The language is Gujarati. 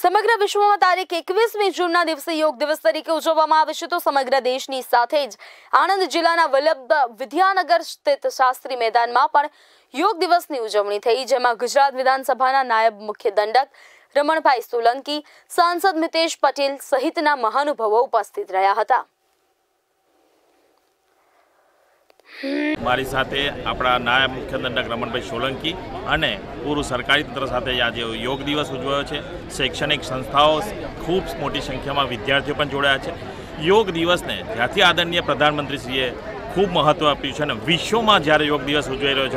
સમગ્ર વિશ્વમાં તારીખ 21મી જૂનના દિવસે યોગ દિવસ તરીકે ઉજવવામાં આવે છે તો સમગ્ર દેશની સાથે જ આણંદ જિલ્લાના વલ્લભ વિદ્યાનગર સ્થિત શાસ્ત્રી મેદાનમાં પણ યોગ દિવસની ઉજવણી થઈ, જેમાં ગુજરાત વિધાનસભાના નાયબ મુખ્ય દંડક રમણભાઈ સોલંકી, સાંસદ મિતેશ પટેલ સહિતના મહાનુભાવો ઉપસ્થિત રહ્યા હતા। મારી સાથે આપણા નાયબ મુખ્ય દંડક રમણભાઈ સોલંકી અને પૂરું સરકારી તંત્ર સાથે આજે યોગ દિવસ ઉજવાયો છે। શૈક્ષણિક સંસ્થાઓ ખૂબ મોટી સંખ્યામાં વિદ્યાર્થીઓ પણ જોડાયા છે। યોગ દિવસને જ્યાંથી આદરણીય પ્રધાનમંત્રીશ્રીએ ખૂબ મહત્ત્વ આપ્યું છે અને વિશ્વમાં જ્યારે યોગ દિવસ ઉજવાઈ રહ્યો છે